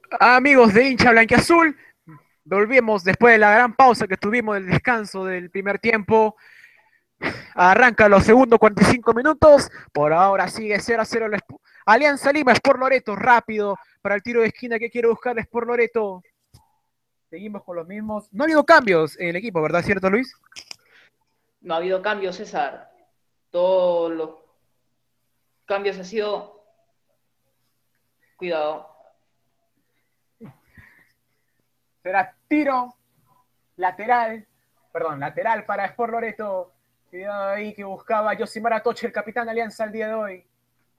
Amigos de hincha blanquiazul, volvemos después de la gran pausa que tuvimos del descanso del primer tiempo. Arranca los segundos 45 minutos. Por ahora sigue 0-0 Alianza Lima, Sport Loreto, rápido para el tiro de esquina que quiere buscar Sport Loreto. Seguimos con los mismos. No ha habido cambios en el equipo, ¿verdad? ¿Cierto, Luis? No ha habido cambios, César. Todos los cambios han sido, cuidado, Será tiro lateral, perdón, lateral para Sport Loreto. Cuidado ahí que buscaba Josimar Atoche, el capitán de Alianza el día de hoy.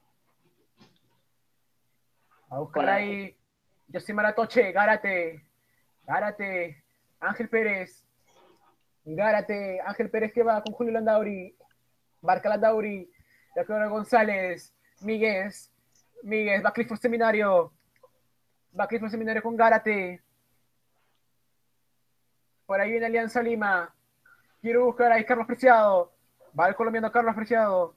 A con buscar la, ahí Josimar Atoche, Gárate, Ángel Pérez, Gárate, Ángel Pérez que va con Julio Landauri, marca Landauri, la Clara González, Míguez, va Clifford Seminario con Gárate, por ahí viene Alianza Lima, quiero buscar ahí Carlos Preciado, va el colombiano Carlos Preciado,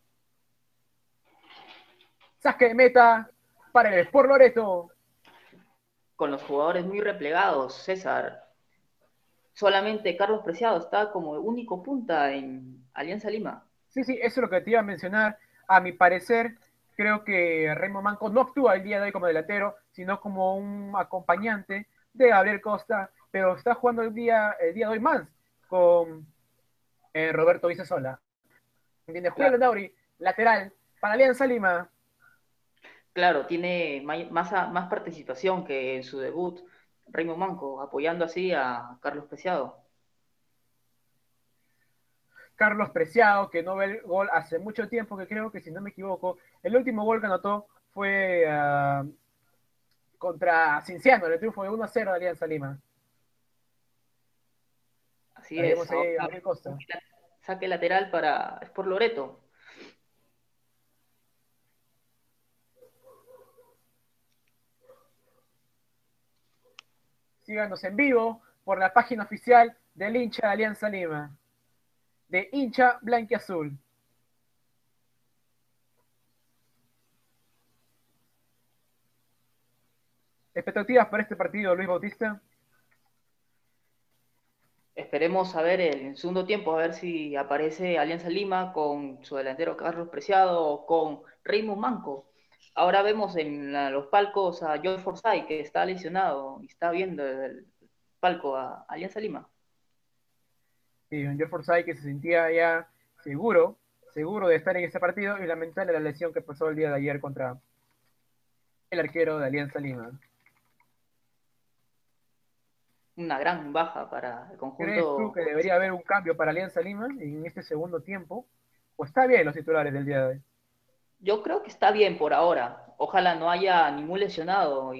saque de meta para el Sport Loreto. con los jugadores muy replegados, César. Solamente Carlos Preciado está como único punta en Alianza Lima. Sí, sí, eso es lo que te iba a mencionar. A mi parecer, creo que Raymond Manco no actúa el día de hoy como delantero, sino como un acompañante de Gabriel Costa, pero está jugando el día de hoy más con Roberto Vicesola. ¿Entiendes? Julio Claro, Landauri, lateral, para Alianza Lima. claro, tiene más participación que en su debut Raymond Manco, apoyando así a Carlos Preciado. Carlos Preciado, que no ve el gol hace mucho tiempo, que creo que si no me equivoco, el último gol que anotó fue contra Cinciano, el triunfo de 1-0 de Alianza Lima. Así Ahí es, vemos ahora ahí a Gabriel Costa. saque lateral para Sport Loreto. Síganos en vivo por la página oficial del hincha de Alianza Lima, de hincha blanquiazul. ¿Expectativas para este partido, Luis Bautista? Esperemos a ver el segundo tiempo, a ver si aparece Alianza Lima con su delantero Carlos Preciado o con Raymond Manco. Ahora vemos en los palcos a John Forsyth que está lesionado y está viendo el palco a Alianza Lima. Sí, un Geoff Forsyth que se sentía ya seguro de estar en este partido y lamentable la lesión que pasó el día de ayer contra el arquero de Alianza Lima. Una gran baja para el ¿Crees tú conjunto que debería jovencito. haber un cambio para Alianza Lima en este segundo tiempo? ¿O está bien los titulares del día de hoy? Yo creo que está bien por ahora. Ojalá no haya ningún lesionado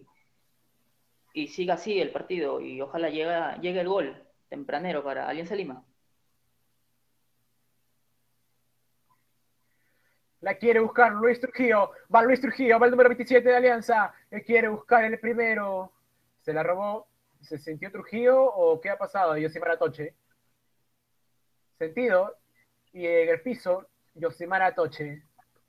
y siga así el partido y ojalá llegue el gol tempranero para Alianza Lima. La quiere buscar Luis Trujillo, va el número 27 de Alianza, que quiere buscar el primero. ¿Se la robó? ¿Se sintió Trujillo o qué ha pasado? Yosimar Atoche. Sentido. Y en el piso, Yosimar Atoche.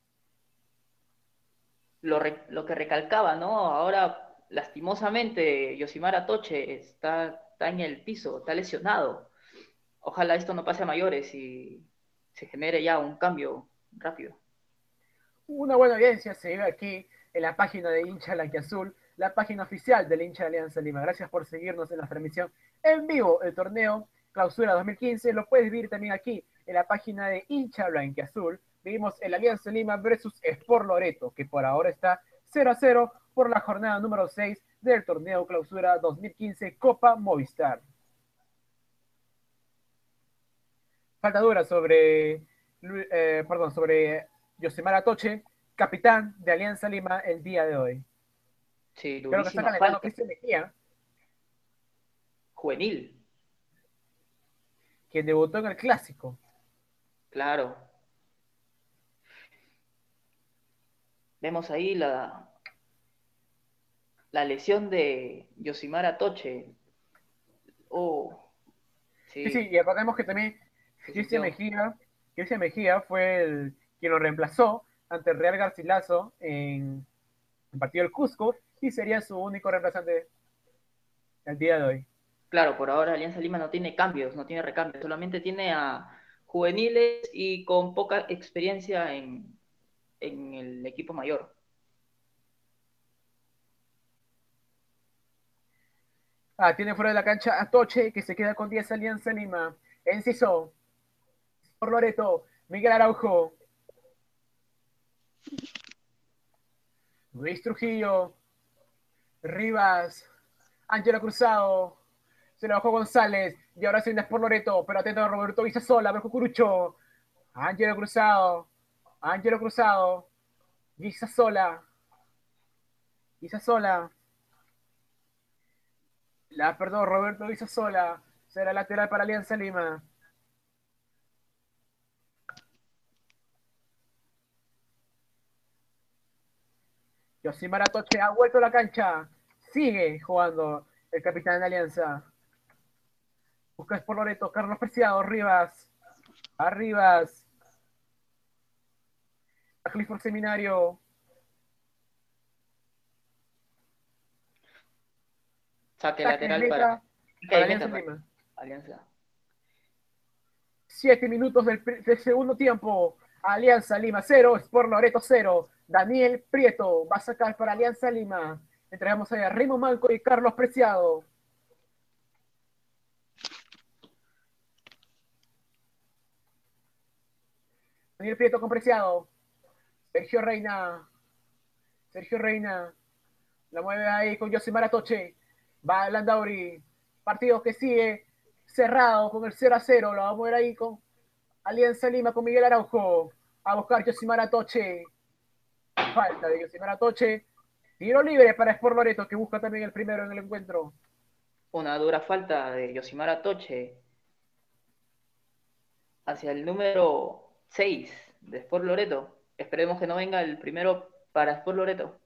Lo que recalcaba, ¿no? Ahora, lastimosamente, Yosimar Toche está en el piso, está lesionado. Ojalá esto no pase a mayores y se genere ya un cambio rápido. Una buena audiencia se vive aquí en la página de hincha blanquiazul, la página oficial del hincha de Alianza Lima. Gracias por seguirnos en la transmisión en vivo el torneo Clausura 2015. Lo puedes ver también aquí en la página de hincha blanquiazul. Vivimos el Alianza Lima versus Sport Loreto, que por ahora está 0-0 por la jornada número 6 del torneo Clausura 2015 Copa Movistar. Falta dura sobre Yosemar Atoche, capitán de Alianza Lima el día de hoy. Sí, Creo que está durísima calentando falta, Cristian Mejía, juvenil, quien debutó en el Clásico. claro. Vemos ahí la lesión de Yosimar Toche. Oh, Sí, sí, sí, y recordemos que también se Cristian sintió. Mejía, Cristian Mejía fue quien lo reemplazó ante el Real Garcilaso en partido del Cusco y sería su único reemplazante el día de hoy. Claro, por ahora Alianza Lima no tiene cambios, no tiene recambios, solamente tiene a juveniles y con poca experiencia en el equipo mayor. Tiene fuera de la cancha a Toche, que se queda con 10 Alianza Lima. Enciso, por Loreto, Miguel Araujo, Luis Trujillo, Rivas, Ángelo Cruzado, se lo bajó González, y ahora se viene por Loreto, pero atento a Roberto Villasola, ver Cucurucho, Ángelo Cruzado, Ángelo Cruzado, Villasola, Villasola, perdón, Roberto Villasola, será lateral para Alianza Lima. Yosimar Atoche ha vuelto a la cancha. Sigue jugando el capitán de Alianza. Busca por Loreto, Carlos Preciado, Rivas. Arribas. A Clifford Seminario. Saque Saque de lateral meta para Alianza Lima. Alianza. 7 minutos del segundo tiempo. Alianza Lima 0, Sport Loreto 0. Daniel Prieto va a sacar para Alianza Lima. Entregamos a Rimo Manco y Carlos Preciado. Daniel Prieto con Preciado. Sergio Reina. Sergio Reina. La mueve ahí con Yosimar Atoche. Va Landauri. Partido que sigue cerrado con el 0-0. Lo va a mover ahí con Alianza Lima con Miguel Araujo. A buscar Yosimar Atoche. Falta de Yosimar Atoche. Tiro libre para Sport Loreto, que busca también el primero en el encuentro. Una dura falta de Yosimar Toche hacia el número 6 de Sport Loreto. Esperemos que no venga el primero para Sport Loreto.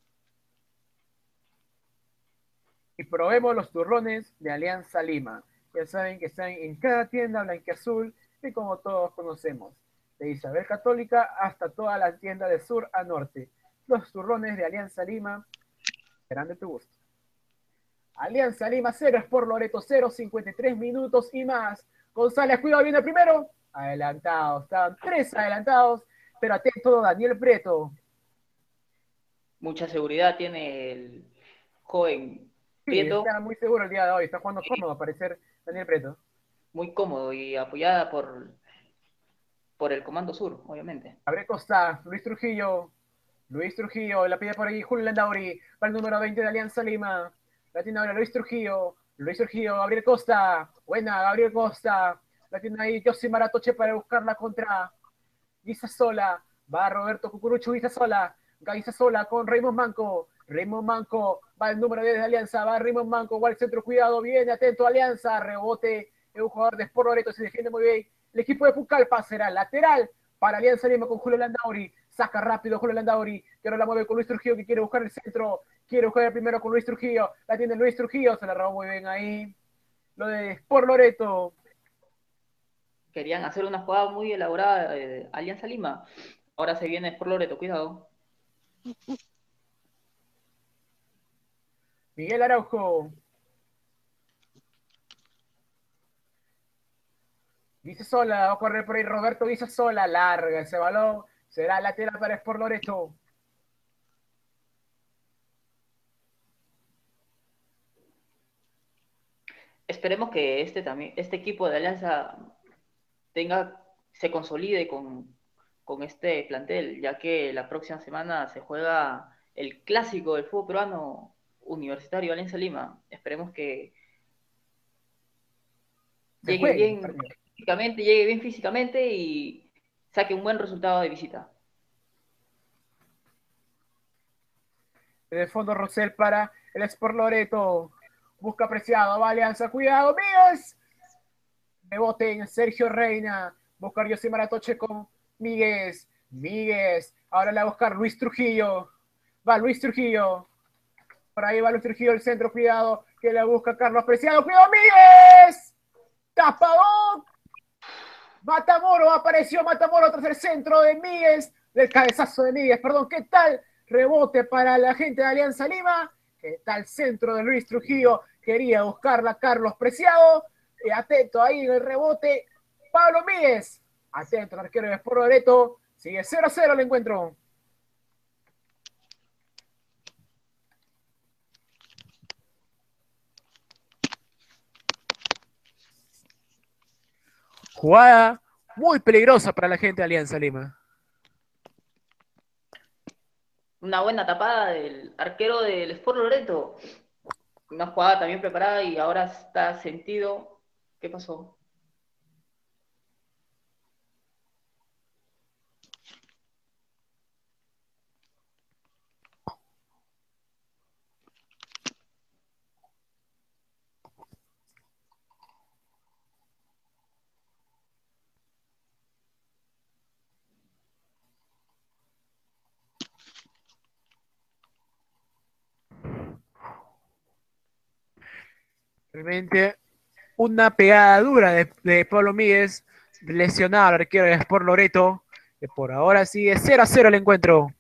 Y probemos los turrones de Alianza Lima. Ya saben que están en cada tienda blanquiazul y como todos conocemos, de Isabel Católica hasta toda la tienda de sur a norte. Los turrones de Alianza Lima serán de tu gusto. Alianza Lima 0, Sport Loreto 0, 53 minutos y más. González, cuidado, viene primero. Adelantados, estaban 3 adelantados, pero atento Daniel Prieto. Mucha seguridad tiene el joven Sí, Prieto. está muy seguro el día de hoy, está jugando cómodo, a parecer Daniel Prieto. Muy cómodo y apoyada por el Comando Sur, obviamente. Abre Costa, Luis Trujillo, la pide por ahí Julio Landauri, va el número 20 de Alianza Lima. La tiene ahora Luis Trujillo, Gabriel Costa, buena, Gabriel Costa. La tiene ahí Josimar Atoche para buscar la contra Guisasola. Va Roberto Cucurucho Guisasola con Raymond Manco. Raymond Manco va el número 10 de Alianza, va Raymond Manco, va al centro, cuidado, viene atento Alianza, rebote de un jugador de Sport Loreto, se defiende muy bien. El equipo de Pucallpa será lateral para Alianza Lima con Julio Landauri. Saca rápido Julio Landauri, que ahora la mueve con Luis Trujillo, que quiere buscar el centro. Quiere buscar el primero con Luis Trujillo. La tiene Luis Trujillo, se la robó muy bien ahí. Lo de Sport Loreto. Querían hacer una jugada muy elaborada de Alianza Lima. Ahora se viene Sport Loreto, cuidado. Miguel Araujo. Guisasola, va a correr por ahí Roberto Guisasola, larga ese balón. Será lateral para Sport Loreto. Esperemos que este equipo de Alianza se consolide con este plantel, ya que la próxima semana se juega el clásico del fútbol peruano Universitario Alianza Lima. Esperemos que Se juegue el partido. llegue bien físicamente y saque un buen resultado de visita. En el fondo Rosell para el Sport Loreto. Busca apreciado, va Alianza, cuidado, Míguez. Rebote en Sergio Reina. Buscar Yosimar Atoche con Míguez. Ahora le va a buscar Luis Trujillo. Va Luis Trujillo. Por ahí va Luis Trujillo, el centro, cuidado. Que le busca Carlos Preciado. ¡Cuidado, Míguez! ¡Tapadón! Matamoro, apareció Matamoro tras el centro de Míguez. Del cabezazo de Míguez, perdón. ¿Qué tal? Rebote para la gente de Alianza Lima. Está al centro de Luis Trujillo. Quería buscarla Carlos Preciado. Atento ahí en el rebote. Pablo Míguez. Atento el arquero de Sport Loreto. Sigue 0-0 el encuentro. Jugada muy peligrosa para la gente de Alianza Lima. Una buena tapada del arquero del Sport Loreto. Una jugada también preparada y ahora está sentido. ¿Qué pasó? Realmente una pegada dura de Pablo Míguez, lesionado al arquero de Sport Loreto, que por ahora sigue 0-0 el encuentro.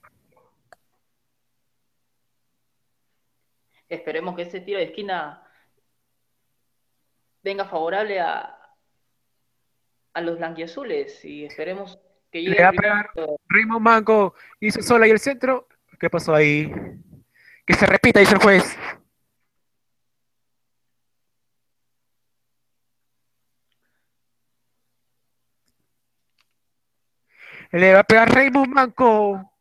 Esperemos que ese tiro de esquina venga favorable a los blanquiazules y esperemos que Le llegue el va a primer. pegar Raymond Manco, hizo sola y el centro. ¿Qué pasó ahí? Que se repita, dice el juez. Le va a pegar Raymond Manco.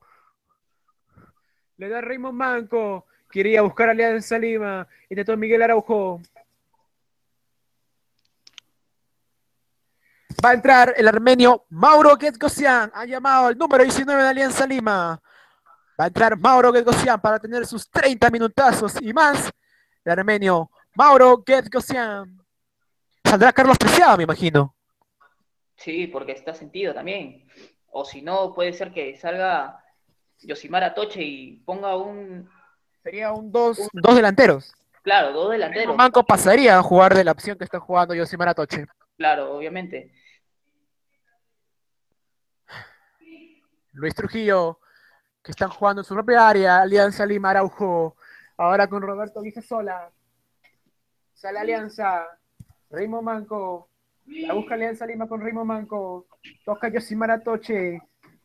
Le da Raymond Manco. Quería buscar a Alianza Lima. Intentó Miguel Araujo. Va a entrar el armenio Mauro Guedgosian. Ha llamado al número 19 de Alianza Lima. Va a entrar Mauro Guedgosian para tener sus 30 minutazos y más. El armenio Mauro Guedgosian. Saldrá Carlos Preciado, me imagino. Sí, porque está sentido también. O si no, puede ser que salga Yosimar Atoche y ponga Sería un dos delanteros. claro, dos Raymond delanteros. Manco pasaría a jugar de la opción que está jugando Yosimar Atoche. Claro, obviamente. Luis Trujillo, que están jugando en su propia área. Alianza Lima Araujo. Ahora con Roberto Sola. Sale Alianza. Raymond Manco. La busca Alianza Lima con Raymond Manco. Toca Yosimar Atoche.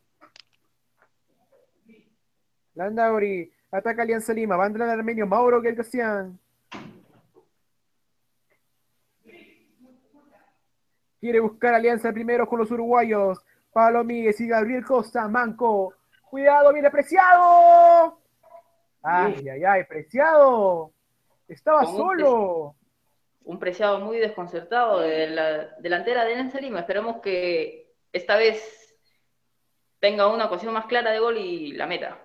Landauri. Ataca Alianza Lima. Va a entrar el armenio Mauro Gelgosian. Quiere buscar alianza primero con los uruguayos. Pablo Míguez y Gabriel Costa. Manco. Cuidado, viene Preciado. Ay, ay, ay, Preciado. Estaba Con solo. un Preciado muy desconcertado de la delantera de Alianza Lima. Esperemos que esta vez tenga una ocasión más clara de gol y la meta.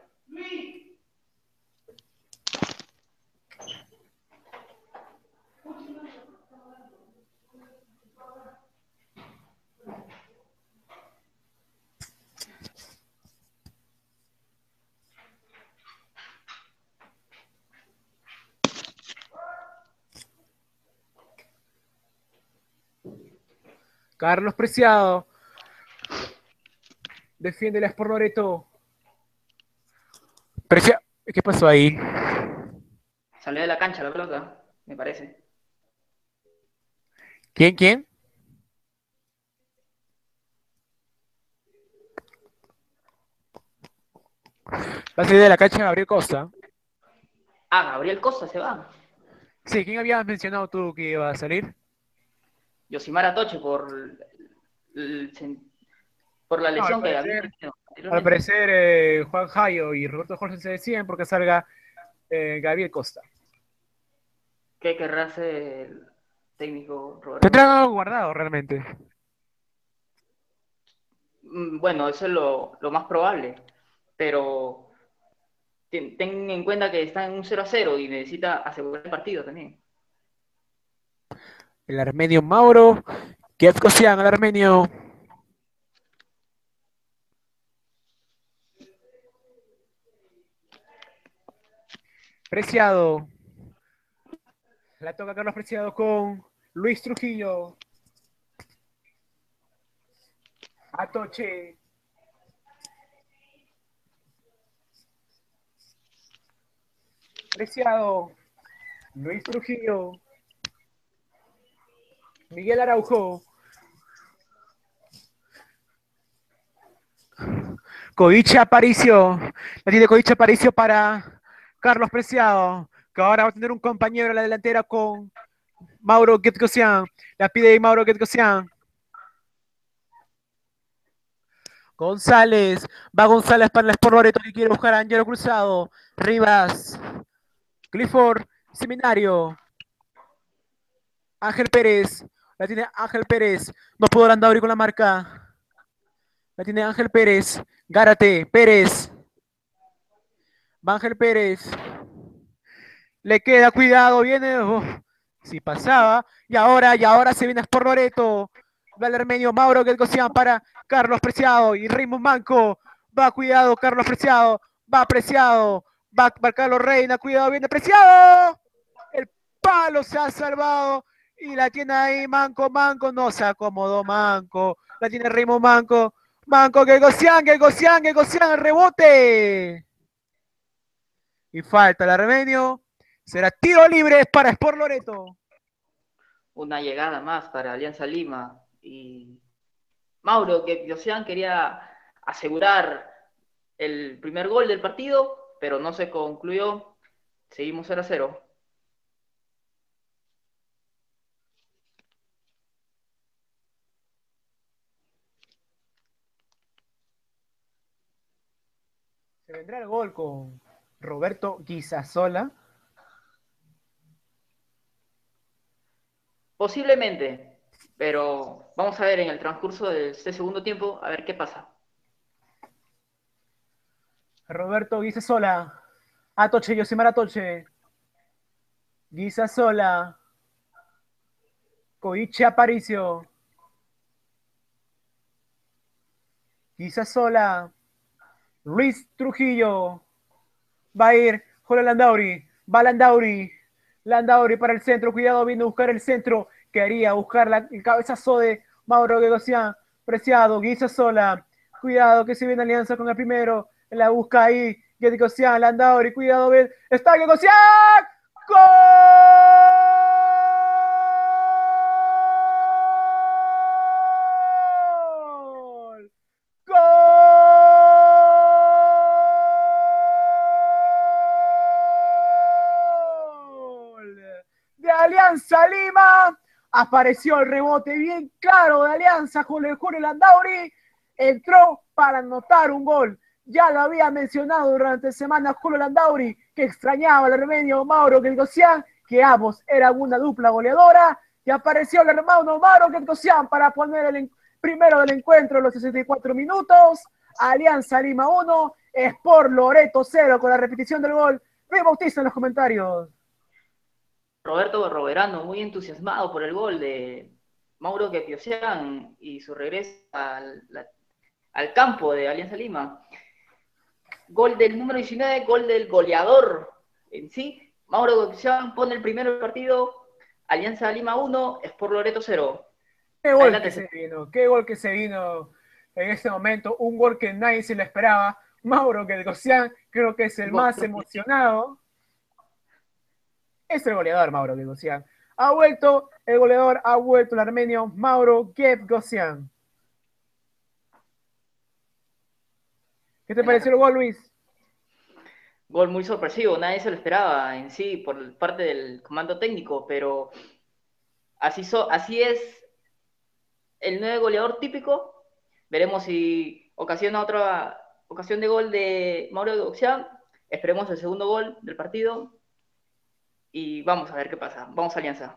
Carlos Preciado. Defiende el Sport Loreto. Preciado. ¿Qué pasó ahí? Salió de la cancha la pelota, me parece. ¿Quién? Va a salir de la cancha Gabriel Costa. Ah, Gabriel Costa se va. Sí, ¿quién habías mencionado tú que iba a salir? Yosimar Atoche por la No, lesión que había tenido al anteriormente. parecer Juan Jayo y Roberto Jorge se deciden porque salga Gabriel Costa. ¿Qué querrá hacer el técnico Roberto Tendrán Jorge? algo guardado realmente. Bueno, eso es lo más probable, pero ten en cuenta que está en un 0-0 y necesita asegurar el partido también. El armenio Mauro. Guedgosian, el armenio. Preciado. La toca Carlos Preciado con Luis Trujillo. Atoche. Preciado, Luis Trujillo, Miguel Araujo, Koichi Aparicio, la tiene Koichi Aparicio para Carlos Preciado, que ahora va a tener un compañero en la delantera con Mauro Guedgosian, la pide Mauro Guedgosian. González, va González para el Sport Loreto que quiere buscar a Angelo Cruzado, Rivas, Clifford, Seminario, Ángel Pérez, la tiene Ángel Pérez, no pudo Landauri con la marca, la tiene Ángel Pérez, Gárate, Pérez, va Ángel Pérez, le queda cuidado, viene, si pasaba, y ahora se viene Sport Loreto, va el armenio Mauro Guedgosian para Carlos Preciado y Raymond Manco, va cuidado Carlos Preciado, va Preciado, va Carlos Reina, cuidado, viene Preciado, el palo se ha salvado y la tiene ahí Manco, Manco, no se acomodó Manco, la tiene Raymond Manco, Manco, Guedgosian, el rebote. Y falta el armenio, será tiro libre para Sport Loreto. Una llegada más para Alianza Lima. Y Mauro, que Josian quería asegurar el primer gol del partido, pero no se concluyó. Seguimos 0-0. Se vendrá el gol con Roberto Guisasola. Posiblemente, pero vamos a ver en el transcurso de este segundo tiempo, a ver qué pasa. Roberto Guisasola. Atoche, Yosimar Atoche. Guisasola. Koichi Aparicio. Guisasola. Luis Trujillo. Va a ir Julio Landauri. Va Landauri. Landauri para el centro. Cuidado, viene a buscar el centro. Quería buscar el cabezazo de Mauro Guegosian. Preciado. Guisasola. Cuidado que se viene alianza con el primero. La busca ahí. Guegosian. Landauri. Cuidado, bien. Está Guegosian. ¡Gol! De Alianza Lima. Apareció el rebote bien claro de Alianza con el Julio Landauri. Entró para anotar un gol. Ya lo había mencionado durante semana Julio Landauri, que extrañaba al armenio Mauro Guedgosian, que ambos eran una dupla goleadora. Y apareció el hermano Mauro Guedgosian para poner el primero del encuentro en los 64 minutos. Alianza Lima 1, Sport Loreto 0 con la repetición del gol. Luis Bautista en los comentarios. Roberto Roberano, muy entusiasmado por el gol de Mauro Guedgosian y su regreso al campo de Alianza Lima. Gol del número 19, gol del goleador en sí. Mauro Guedgosian pone el primero del partido. Alianza Lima 1, Sport Loreto 0. Qué gol que se vino, qué gol que se vino en este momento. Un gol que nadie se lo esperaba. Mauro Guedgosian creo que es el más emocionado. Es el goleador Mauro Guedgosian. Ha vuelto el goleador, ha vuelto el armenio Mauro Guedgosian. ¿Qué te pareció el gol, Luis? Gol muy sorpresivo, nadie se lo esperaba en sí por parte del comando técnico, pero así es el 9 goleador típico. Veremos si ocasiona otra ocasión de gol de Mauro Guedgosian. Esperemos el segundo gol del partido y vamos a ver qué pasa. Vamos a Alianza.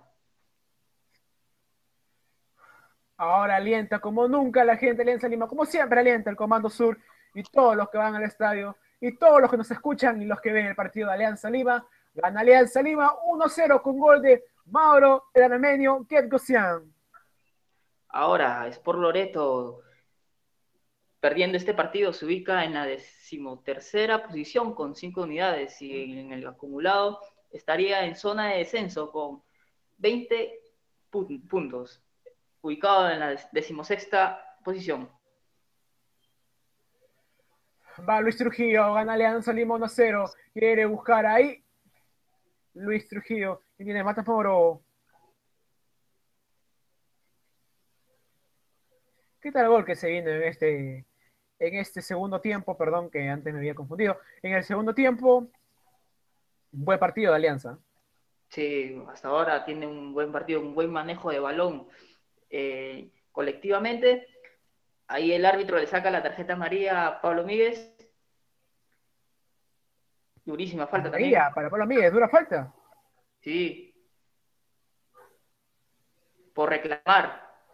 Ahora alienta como nunca la gente de Alianza Lima, como siempre alienta el Comando Sur y todos los que van al estadio y todos los que nos escuchan y los que ven el partido de Alianza Lima. Gana Alianza Lima 1-0 con gol de Mauro el armenio Guedgosian. Ahora, Sport Loreto, perdiendo este partido, se ubica en la 13ª posición con 5 unidades y en el acumulado estaría en zona de descenso con 20 puntos, ubicado en la 16ª posición. Va Luis Trujillo, gana Alianza Lima 1-0, quiere buscar ahí Luis Trujillo, que tiene Matamoros. ¿Qué tal el gol que se viene en este segundo tiempo? Perdón, que antes me había confundido. En el segundo tiempo, buen partido de Alianza. Sí, hasta ahora tiene un buen partido, un buen manejo de balón colectivamente. Ahí el árbitro le saca la tarjeta amarilla a Pablo Míguez. Durísima falta también. Amarilla para Pablo Miguel, dura falta. Sí, por reclamar.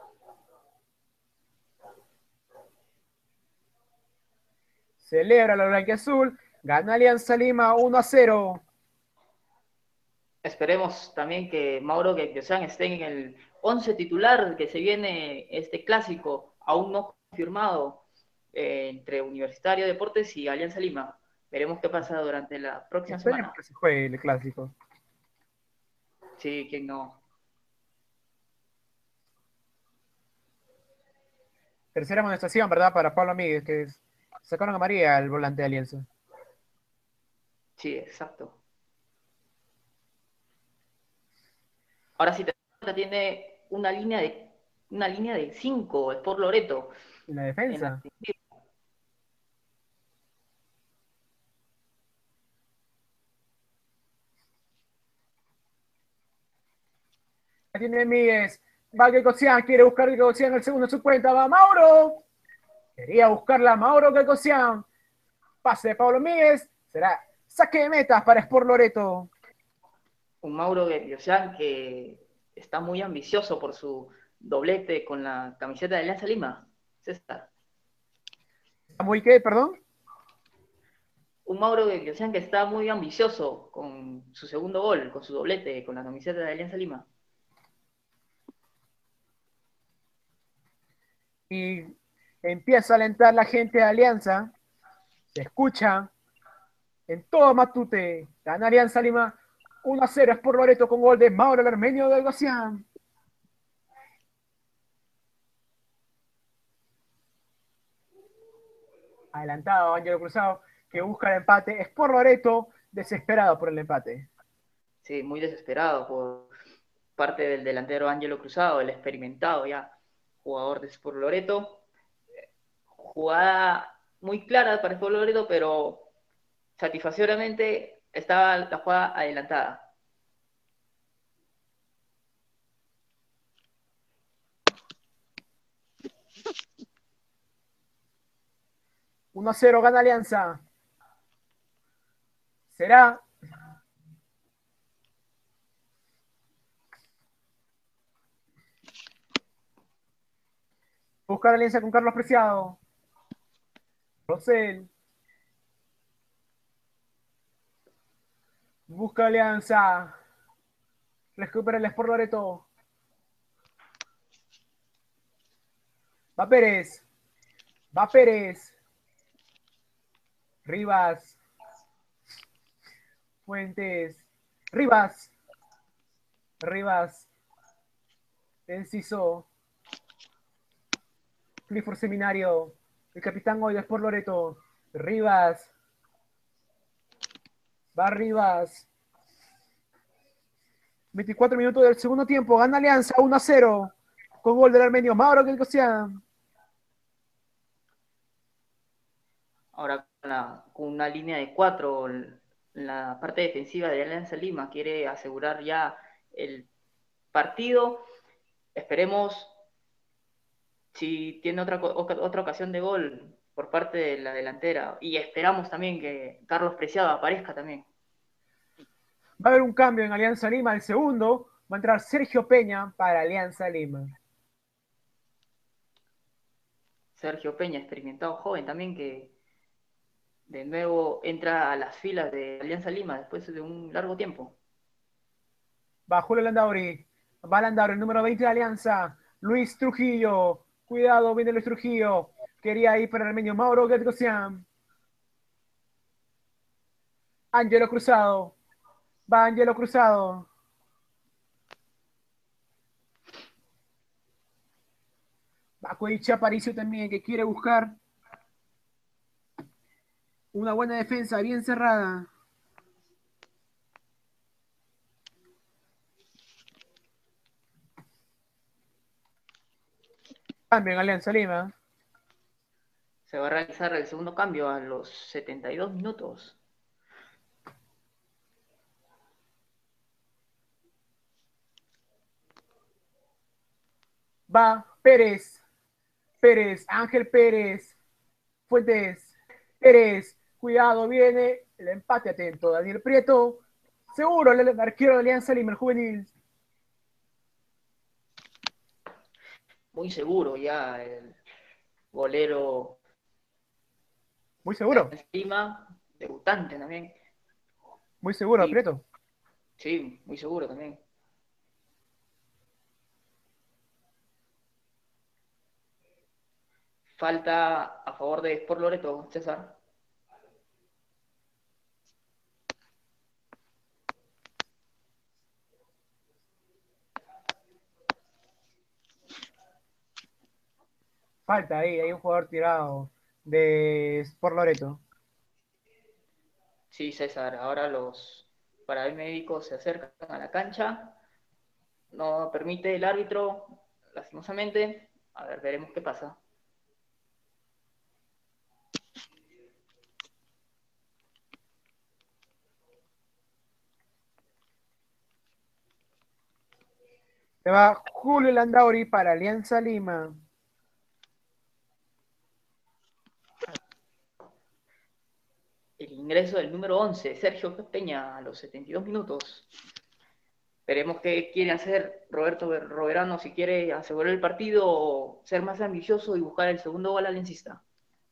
Celebra la blanquiazul. Gana Alianza Lima 1-0. Esperemos también que Mauro Gueyosan esté en el 11 titular que se viene este clásico, aún no confirmado, entre Universitario de Deportes y Alianza Lima. Veremos qué pasa durante la próxima Esperemos semana. que se juegue el clásico. Sí, quién no. Tercera amonestación, ¿verdad? Para Pablo Miguel, sacaron a María al volante de Alianza. Sí, exacto. Ahora sí tiene una línea de 5 Sport Loreto En la en la. defensa. La tiene Míguez. Va Gecosian, quiere buscar Gecosian el segundo en su cuenta. Va Mauro. Quería buscarla Mauro Gecosian. Pase de Pablo Míguez. Será saque de metas para Sport Loreto. Un Mauro Gueyosan que está muy ambicioso por su doblete con la camiseta de Alianza Lima. César. ¿Muy qué, perdón? Un Mauro Gueyosan que está muy ambicioso con su segundo gol, con su doblete, con la camiseta de Alianza Lima. Y empieza a alentar la gente de Alianza. Se escucha en todo Matute. Gana Alianza Lima 1-0 Sport Loreto con gol de Mauro el Armenio del Gocián. Adelantado Ángelo Cruzado que busca el empate. Sport Loreto desesperado por el empate. Sí, muy desesperado por parte del delantero Ángelo Cruzado, el experimentado ya jugador de Sport Loreto. Jugada muy clara para Sport Loreto, pero satisfactoriamente estaba la jugada adelantada. 1-0 gana Alianza. Será buscar Alianza con Carlos Preciado. Rosell. Busca Alianza. Recupera el Sport Loreto. Va Pérez. Va Pérez. Rivas. Fuentes. Rivas. Rivas. Enciso. Clifford Seminario. El capitán hoy de Sport Loreto. Rivas. Va Rivas. 24 minutos del segundo tiempo. Gana Alianza 1-0. Con gol del armenio Mauro Quelcosian. Ahora con una línea de 4, la parte defensiva de Alianza Lima quiere asegurar ya el partido. Esperemos si tiene otra ocasión de gol por parte de la delantera. Y esperamos también que Carlos Preciado aparezca también. Va a haber un cambio en Alianza Lima. El segundo va a entrar Sergio Peña para Alianza Lima. Sergio Peña, experimentado joven también, que de nuevo entra a las filas de Alianza Lima después de un largo tiempo. Va Julio Landauri. Va Landauri, el número 20 de Alianza. Luis Trujillo. Cuidado, viene Luis Trujillo. Quería ir para el armenio Mauro Getgosian. Ángelo Cruzado. Va Ángelo Cruzado. Va Coichi Aparicio también, que quiere buscar una buena defensa, bien cerrada. Cambio en Alianza Lima. Se va a realizar el segundo cambio a los 72 minutos. Va Pérez, Pérez, Ángel Pérez, Fuentes, Pérez, cuidado, viene el empate atento. Daniel Prieto, seguro, el arquero de Alianza Lima, el juvenil. Muy seguro ya el golero Muy de seguro, Lima, debutante también. muy seguro, Y Prieto. sí, muy seguro también. Falta a favor de Sport Loreto, César. Falta ahí, hay un jugador tirado de Sport Loreto. Sí, César, ahora los paramédicos se acercan a la cancha. No permite el árbitro, lastimosamente. A ver, veremos qué pasa. Se va Julio Landauri para Alianza Lima. El ingreso del número 11, Sergio Peña, a los 72 minutos. Veremos qué quiere hacer Roberto Roverano, si quiere asegurar el partido o ser más ambicioso y buscar el segundo gol aliancista.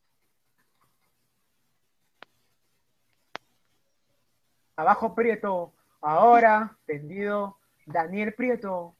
Abajo Prieto. Ahora, tendido, Daniel Prieto.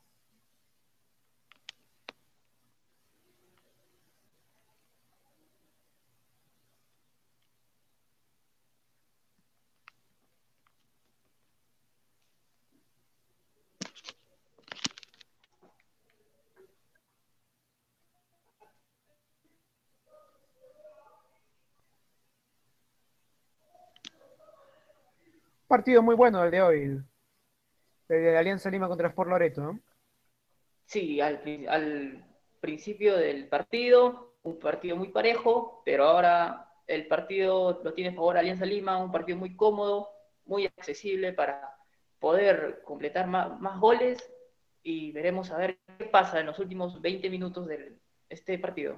Partido muy bueno el de hoy. El de Alianza Lima contra Sport Loreto, ¿no? Sí, al principio del partido, un partido muy parejo, pero ahora el partido lo tiene a favor Alianza Lima, un partido muy cómodo, muy accesible para poder completar más goles y veremos a ver qué pasa en los últimos 20 minutos de este partido.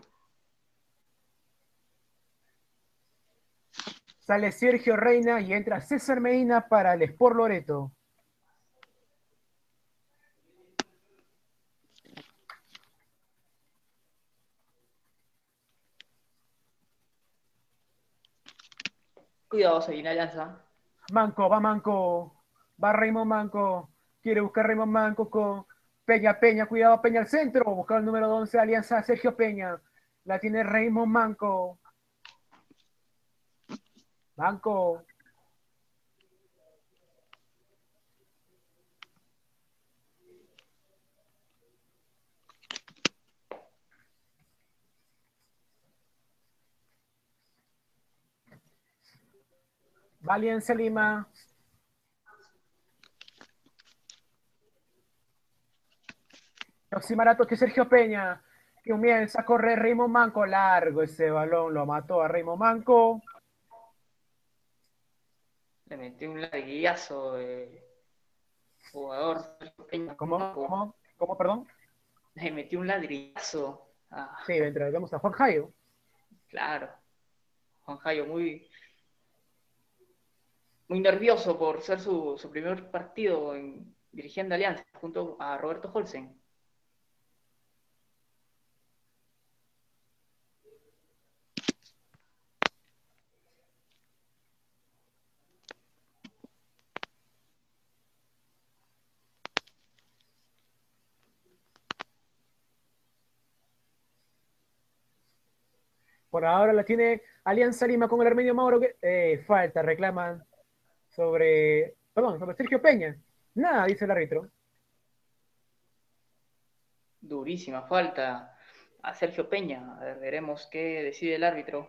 Sale Sergio Reina y entra César Medina para el Sport Loreto. Cuidado, se viene Alianza. Manco, va Manco. Va Raymond Manco. Quiere buscar Raymond Manco con Peña, Peña. Cuidado, Peña al centro. Buscar el número 11 Alianza Sergio Peña. La tiene Raymond Manco. Manco. Va Alianza Lima. Oximarato que Sergio Peña. Que comienza a correr Raymond Manco. Largo ese balón. Lo mató a Raymond Manco. Le metió un ladrillazo de jugador Sergio Peña. ¿Cómo? ¿Cómo? ¿Cómo, perdón? Le metió un ladrillazo. Ah, Sí, mientras vemos a Juan Jairo. claro. Juan Jairo muy nervioso por ser su primer partido dirigiendo Alianza junto a Roberto Holsen. Por ahora la tiene Alianza Lima con el Armenio Mauro. Que, falta, reclaman sobre, perdón, sobre Sergio Peña. Nada, dice el árbitro. Durísima falta a Sergio Peña. A ver, veremos qué decide el árbitro.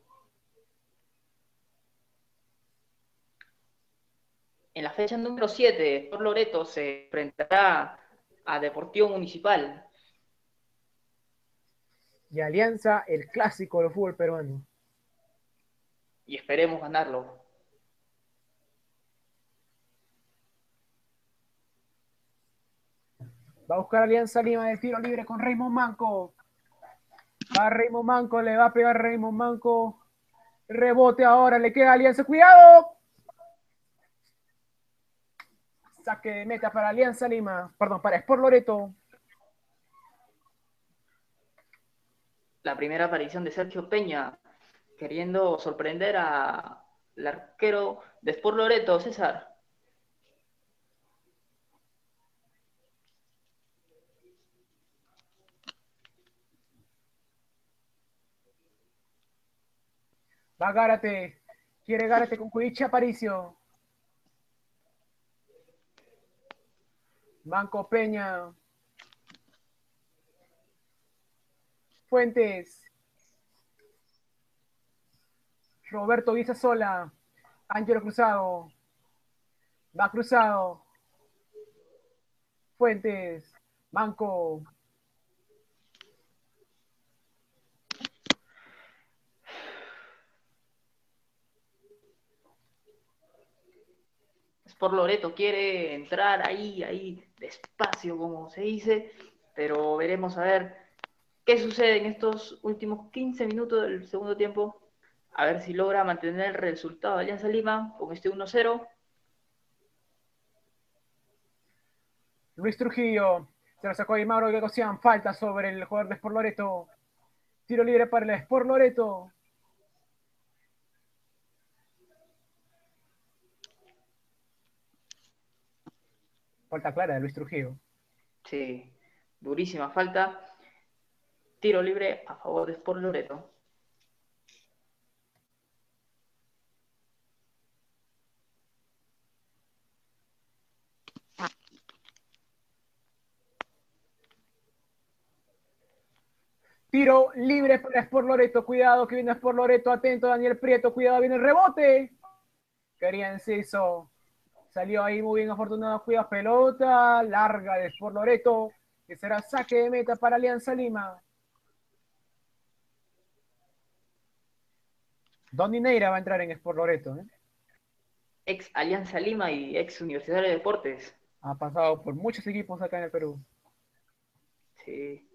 En la fecha número 7, Sport Loreto se enfrentará a Deportivo Municipal. Y Alianza, el clásico del fútbol peruano. Y esperemos ganarlo. Va a buscar Alianza Lima de tiro libre con Raymond Manco. Va Raymond Manco, le va a pegar Raymond Manco. Rebote ahora, le queda Alianza. ¡Cuidado! Saque de meta para Alianza Lima. Perdón, para Sport Loreto. La primera aparición de Sergio Peña, queriendo sorprender al arquero de Sport Loreto, César. Va Gárate. Quiere Gárate con Cuiche Aparicio. Manco Peña. Fuentes. Roberto Sola. Ángelo Cruzado. Va Cruzado. Fuentes. Manco. Sport Loreto quiere entrar ahí, despacio, como se dice, pero veremos a ver qué sucede en estos últimos 15 minutos del segundo tiempo. A ver si logra mantener el resultado de Alianza Lima con este 1-0. Luis Trujillo. Se lo sacó de Mauro Gagosian. Falta sobre el jugador de Sport Loreto. Tiro libre para el Sport Loreto. Falta clara de Luis Trujillo. Sí, durísima falta. Tiro libre a favor de Sport Loreto. Tiro libre para Sport Loreto. Cuidado que viene Sport Loreto. Atento Daniel Prieto. Cuidado, viene el rebote. Quería Enciso. Salió ahí muy bien afortunado. Cuida pelota. Larga de Sport Loreto. Que será saque de meta para Alianza Lima. Donny Neira va a entrar en Sport Loreto. Ex Alianza Lima y ex Universidad de Deportes. Ha pasado por muchos equipos acá en el Perú. Sí.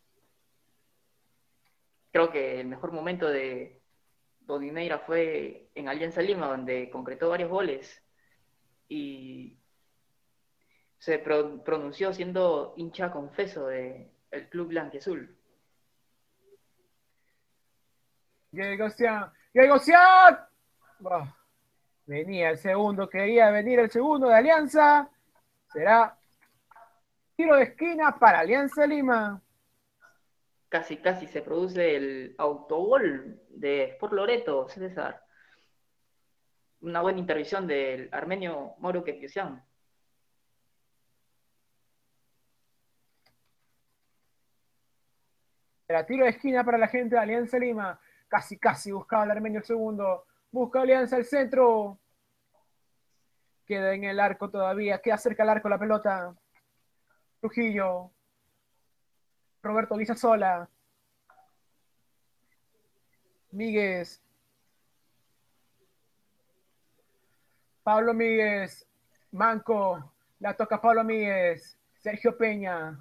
Creo que el mejor momento de Donineira fue en Alianza Lima, donde concretó varios goles y se pronunció siendo hincha confeso del club blanquiazul. Diego Cian. Oh, venía el segundo, quería venir el segundo de Alianza. Será tiro de esquina para Alianza Lima. Casi se produce el autogol de Sport Loreto, César. Una buena intervención del armenio Mauro Ketiosian. Era tiro de esquina para la gente de Alianza Lima. Casi buscaba el armenio el segundo. Busca Alianza el centro. Queda en el arco todavía. Queda cerca el arco la pelota. Trujillo. Roberto Sola. Míguez. Pablo Míguez. Manco. La toca Pablo Míguez. Sergio Peña.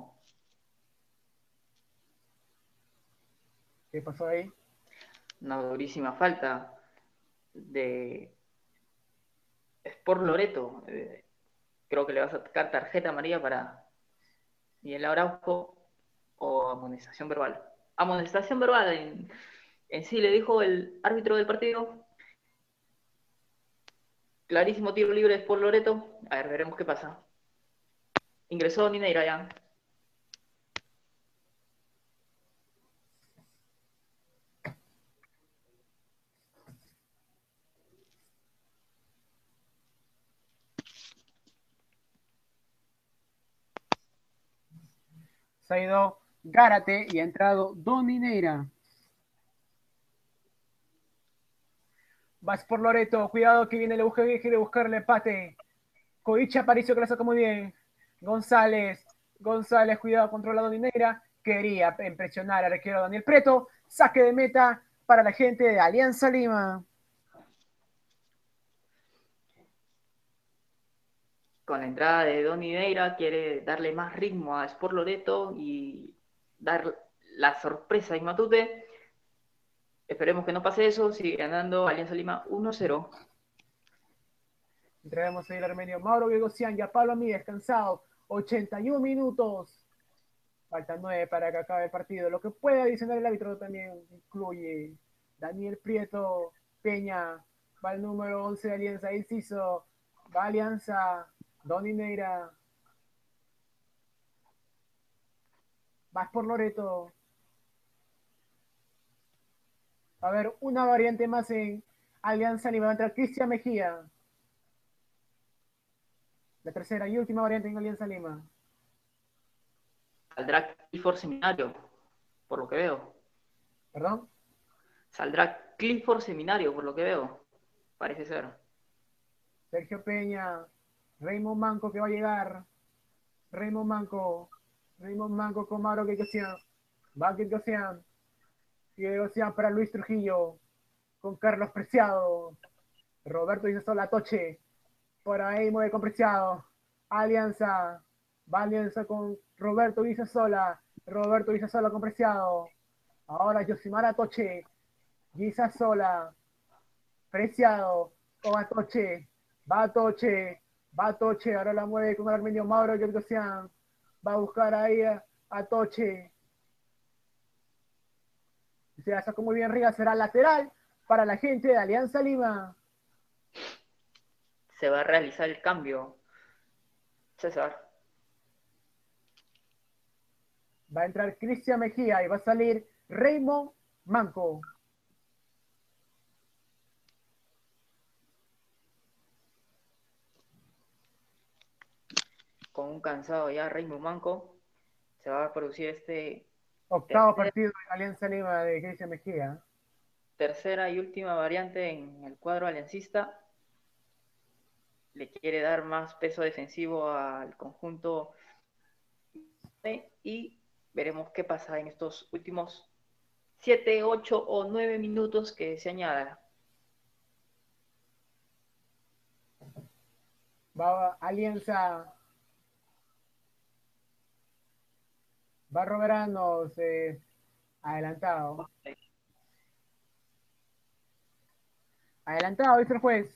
¿Qué pasó ahí? Una durísima falta de Sport Loreto. Creo que le va a sacar tarjeta amarilla para Miguel Araujo o amonestación verbal. Amonestación verbal en sí le dijo el árbitro del partido. Clarísimo tiro libre de Sport Loreto. A ver, veremos qué pasa. Ingresó Nineira ya. Se ha ido Gárate y ha entrado Donny Neira. Vas por Loreto, cuidado que viene quiere buscar el empate. Coicha Aparicio que la saca muy bien. González, cuidado, controla Donny Neira. quería impresionar al arquero Daniel Prieto. Saque de meta para la gente de Alianza Lima. Con la entrada de Donny Neira quiere darle más ritmo a Sport Loreto y dar la sorpresa en Matute. Esperemos que no pase eso. Sigue ganando Alianza Lima 1-0. Entraremos ahí el armenio Mauro Gregosian y a Pablo Mí descansado. 81 minutos. Faltan 9 para que acabe el partido. Lo que puede adicionar el árbitro también incluye Daniel Prieto, Peña, va el número 11 de Alianza, Inciso, va Alianza, Donny Neira, vas por Loreto. A ver, una variante más en Alianza Lima, va a entrar Cristian Mejía. La tercera y última variante en Alianza Lima. Saldrá Clifford Seminario, por lo que veo. ¿Perdón? Saldrá Clifford Seminario, por lo que veo. Parece ser. Sergio Peña, Raymond Manco que va a llegar. Raymond Manco con Mauro Gregosian. Va Gregosian. Y Gregosian para Luis Trujillo. Con Carlos Preciado. Roberto Isasola Toche. Por ahí mueve con Preciado. Alianza. Va Alianza con Roberto Isasola. Roberto Isasola con Preciado. Ahora Yosimara Toche. Isasola. Preciado. Con Atoche. Va Atoche. Va Atoche. Ahora la mueve con el armenio Mauro Gregosian. Va a buscar ahí a Toche. Se la sacó muy bien Riga. Será lateral para la gente de Alianza Lima. Se va a realizar el cambio. César. Va a entrar Cristian Mejía y va a salir Raymond Manco. Con un cansado ya Raymond Manco, se va a producir este Octavo partido en Alianza Lima de Cristian Mejía. tercera y última variante en el cuadro aliancista. Le quiere dar más peso defensivo al conjunto y veremos qué pasa en estos últimos 7, 8 o 9 minutos que se añada. Va Alianza. Va Roberano adelantado. Adelantado, dice el juez.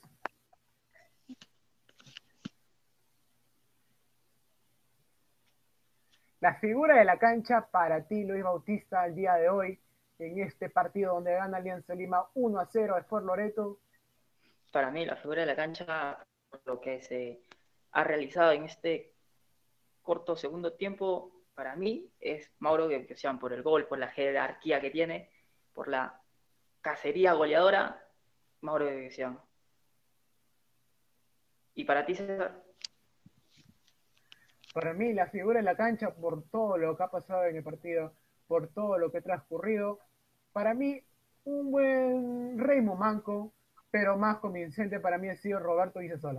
La figura de la cancha para ti, Luis Bautista, el día de hoy, en este partido donde gana Alianza Lima 1-0 a Sport Loreto. Para mí, la figura de la cancha, lo que se ha realizado en este corto segundo tiempo, para mí, es Mauro Geuquesian, por el gol, por la jerarquía que tiene, por la cacería goleadora, Mauro Geuquesian. ¿Y para ti, César? Para mí, la figura en la cancha, por todo lo que ha pasado en el partido, por todo lo que ha transcurrido, para mí, un buen Raymond Manco, pero más convincente para mí ha sido Roberto Vicesola.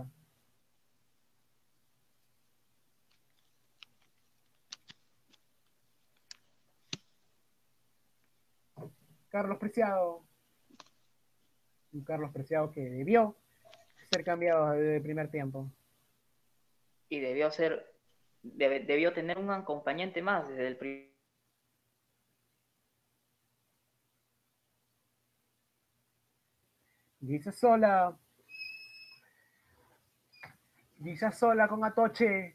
Carlos Preciado, un Carlos Preciado que debió ser cambiado desde el primer tiempo. Y debió tener un acompañante más desde el primer. Vicesola con Atoche.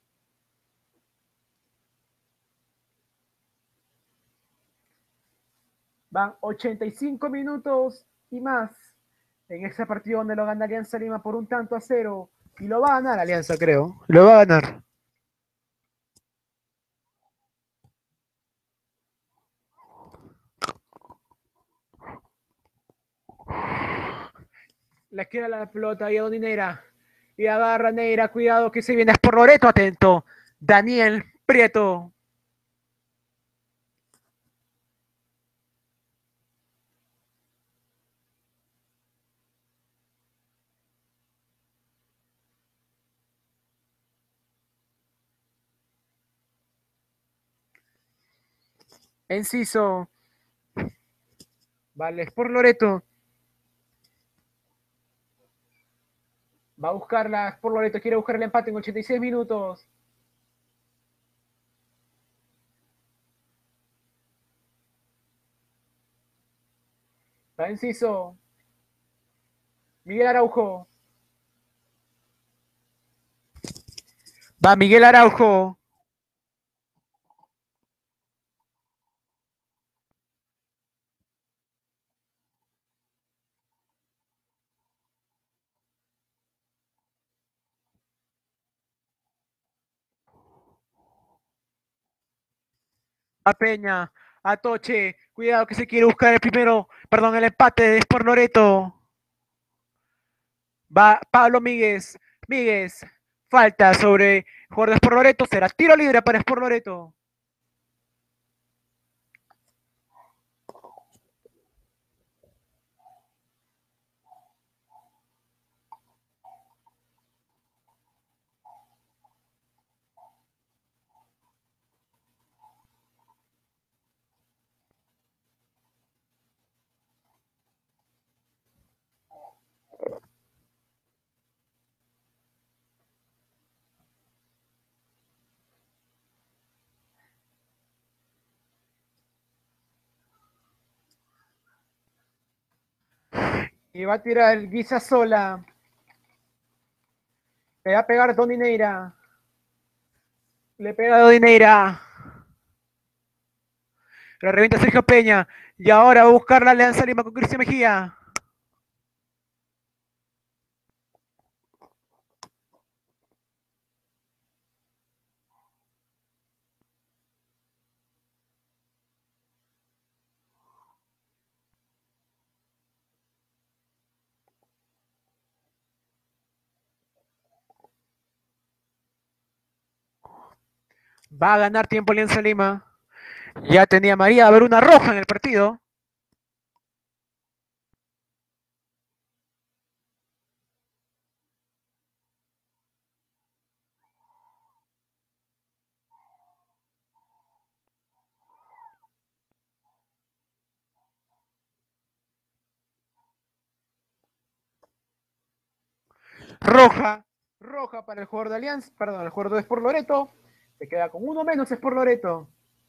Van 85 minutos y más en ese partido donde lo gana Alianza Lima por 1-0. Y lo va a ganar Alianza, creo. Lo va a ganar. Le queda la pelota ahí a Donny Neira. Y agarra Neira. Cuidado que se viene por Loreto. Atento. Daniel Prieto. Enciso. Vale, Sport Loreto. Va a buscarla. Sport Loreto quiere buscar el empate en 86 minutos. Va Enciso. Miguel Araujo. Va Miguel Araujo. A Peña, a Toche, cuidado que se quiere buscar el primero, perdón, el empate de Sport Loreto. Va Pablo Míguez, Míguez, falta sobre jugador de Sport Loreto, será tiro libre para Sport Loreto. Y va a tirar el Guisa Sola. Le va a pegar Donineira. Le pega a Donineira. La revienta Sergio Peña. Y ahora va a buscar la Alianza Lima con Cristian Mejía. Va a ganar tiempo Alianza Lima. Ya tenía María a ver una roja en el partido. Roja, roja para el jugador de Alianza, perdón, el jugador de Sport Loreto. Se queda con uno menos Sport Loreto.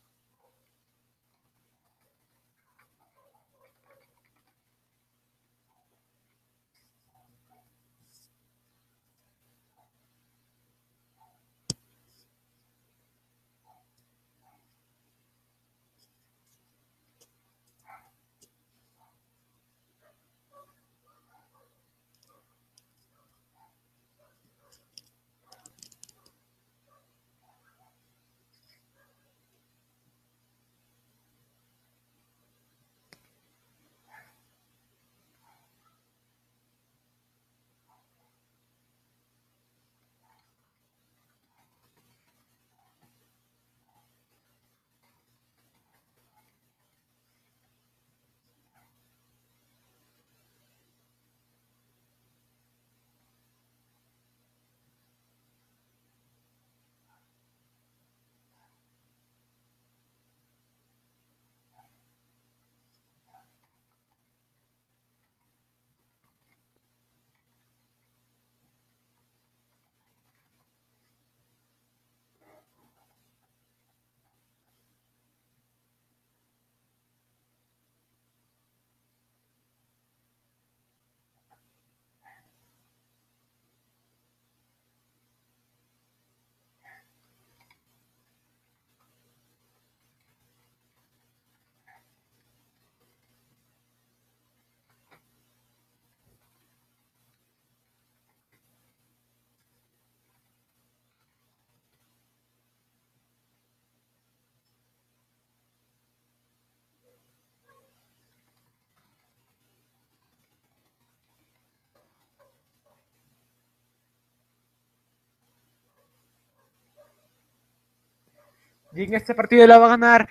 Y en este partido lo va a ganar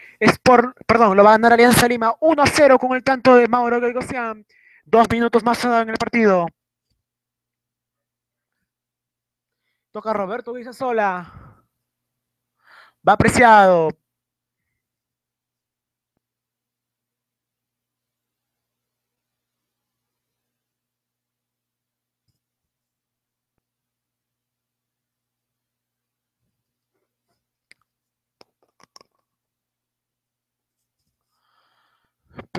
lo va a ganar Alianza Lima 1-0 con el tanto de Mauro Gelgosian. 2 minutos más en el partido. Toca Roberto Guisasola. Va apreciado.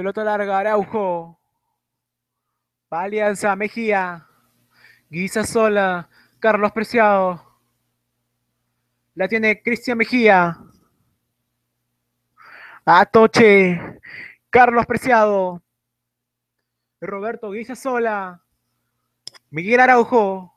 pelota larga, Araujo. Va Alianza, Mejía. Guisa sola, Carlos Preciado. La tiene Cristian Mejía. Atoche. Carlos Preciado. Roberto Guisa sola. Miguel Araujo.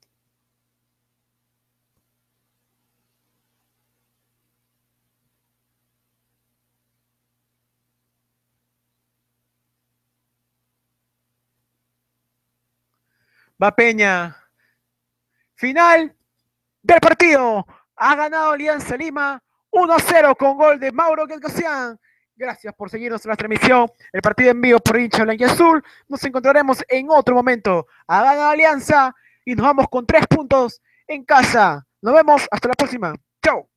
Va Peña. Final del partido. Ha ganado Alianza Lima 1-0 con gol de Mauro Guedgosian. Gracias por seguirnos en la transmisión. El partido en vivo por hincha blanquiazul. Nos encontraremos en otro momento. Ha ganado Alianza y nos vamos con 3 puntos en casa. Nos vemos hasta la próxima. Chao.